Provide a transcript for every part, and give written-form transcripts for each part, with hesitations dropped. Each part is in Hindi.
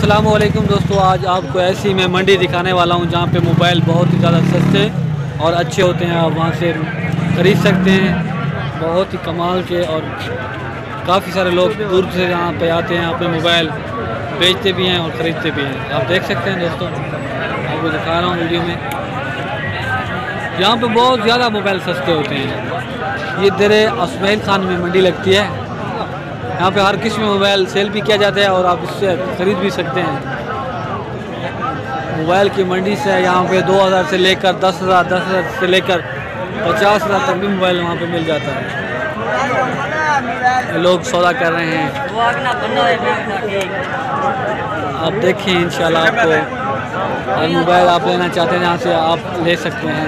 अस्सलामुअलैकुम दोस्तों, आज आपको ऐसी मैं मंडी दिखाने वाला हूं जहां पे मोबाइल बहुत ही ज़्यादा सस्ते और अच्छे होते हैं। आप वहां से ख़रीद सकते हैं, बहुत ही कमाल के। और काफ़ी सारे लोग दूर से यहाँ पे आते हैं, अपने मोबाइल बेचते भी हैं और ख़रीदते भी हैं। आप देख सकते हैं दोस्तों, आपको दिखा रहा हूँ वीडियो में। यहाँ पे बहुत ज़्यादा मोबाइल सस्ते होते हैं। ये दरे इस्माइल खान में मंडी लगती है। यहाँ पे हर किस्म मोबाइल सेल भी किया जाता है और आप इससे ख़रीद भी सकते हैं। मोबाइल की मंडी से यहाँ पे 2000 से लेकर 10,000, 10,000 से लेकर 50,000 तक भी मोबाइल वहाँ पे मिल जाता है। लोग सौदा कर रहे हैं, आप देखिए। इंशाल्लाह आपको हर मोबाइल आप लेना चाहते हैं, जहाँ से आप ले सकते हैं।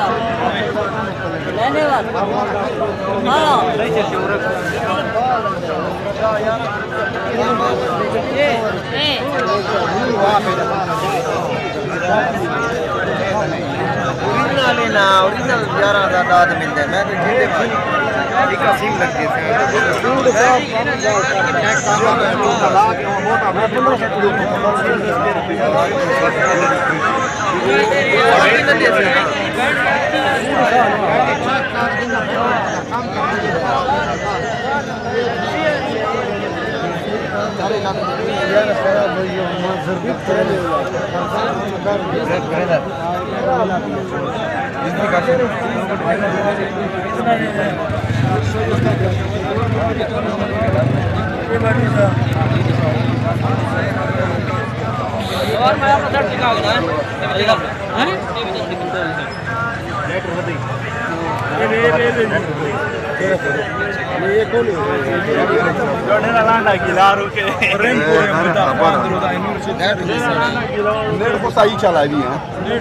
ओरिजिनल 11,000 मिलते हैं। मैं तो सिम लगती नेट को सही चला भी है।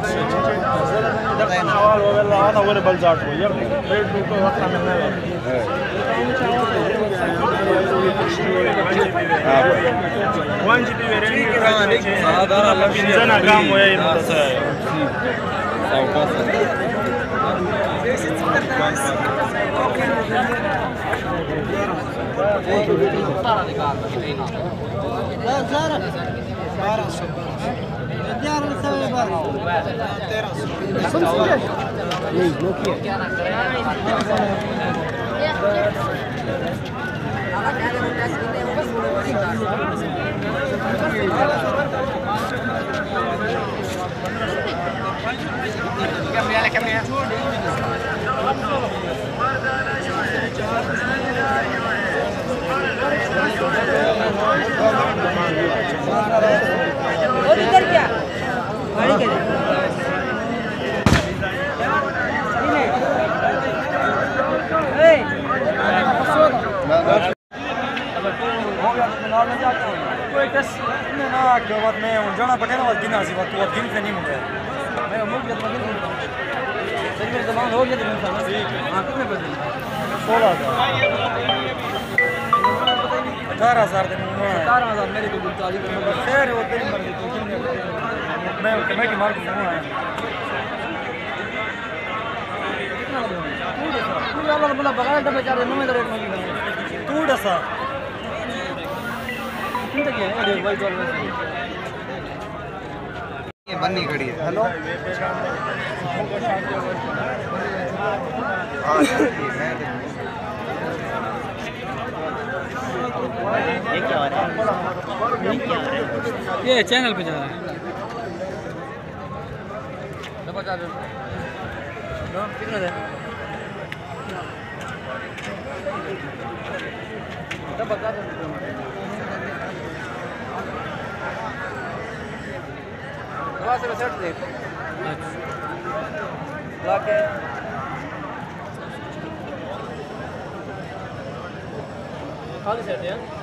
मेरे को मैं कमेटी मार बन्नी खड़ी है। हेलो ये चैनल पे जा रहा है। कितना है? सेट दे खाली सेट है।